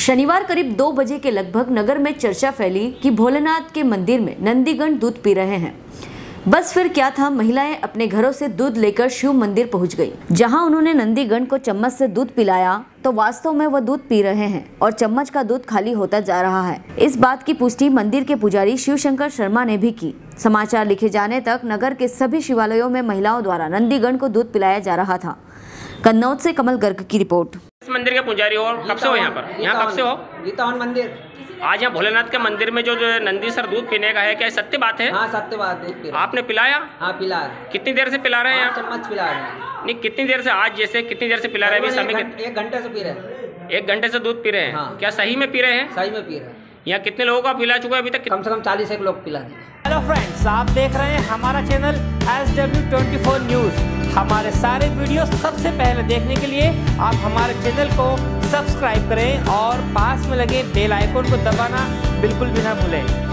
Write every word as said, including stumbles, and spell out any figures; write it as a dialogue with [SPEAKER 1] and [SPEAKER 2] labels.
[SPEAKER 1] शनिवार करीब दो बजे के लगभग नगर में चर्चा फैली कि भोलेनाथ के मंदिर में नंदीगण दूध पी रहे हैं। बस फिर क्या था, महिलाएं अपने घरों से दूध लेकर शिव मंदिर पहुंच गई। जहां उन्होंने नंदीगण को चम्मच से दूध पिलाया तो वास्तव में वह दूध पी रहे हैं और चम्मच का दूध खाली होता जा रहा है। इस बात की पुष्टि मंदिर के पुजारी शिवशंकर शर्मा ने भी की। समाचार लिखे जाने तक नगर के सभी शिवालयों में महिलाओं द्वारा नंदीगण को दूध पिलाया जा रहा था। कन्नौज से कमल गर्ग की रिपोर्ट।
[SPEAKER 2] इस मंदिर के पुजारी हो, कब से हो यहाँ पर? यहाँ कब से हो?
[SPEAKER 3] गीतावन मंदिर।
[SPEAKER 2] आज यहाँ भोलेनाथ के मंदिर में जो जो नंदी सर दूध पीने का है, क्या सत्य बात है?
[SPEAKER 3] हाँ सत्य बात है।
[SPEAKER 2] आपने पिलाया?
[SPEAKER 3] हाँ पिलाया।
[SPEAKER 2] कितनी देर से पिला रहे हैं?
[SPEAKER 3] चम्मच पिला रहे हैं।
[SPEAKER 2] नहीं, कितनी देर से? आज जैसे कितनी देर से पिला रहे हैं? समय
[SPEAKER 3] एक घंटे से पी रहे हैं।
[SPEAKER 2] एक घंटे से दूध पी रहे हैं।
[SPEAKER 3] हाँ।
[SPEAKER 2] क्या सही में पी रहे हैं?
[SPEAKER 3] सही में पी रहे हैं।
[SPEAKER 2] यहाँ कितने लोगों का पिला चुका है अभी तक?
[SPEAKER 3] कम से कम चालीस एक लोग पिला दिए।
[SPEAKER 4] हेलो फ्रेंड्स, आप देख रहे हैं हमारा channel S W twenty four news. हमारे सारे वीडियो सबसे पहले देखने के लिए आप हमारे चैनल को सब्सक्राइब करें और पास में लगे बेल आइकन को दबाना बिल्कुल भी ना भूलें।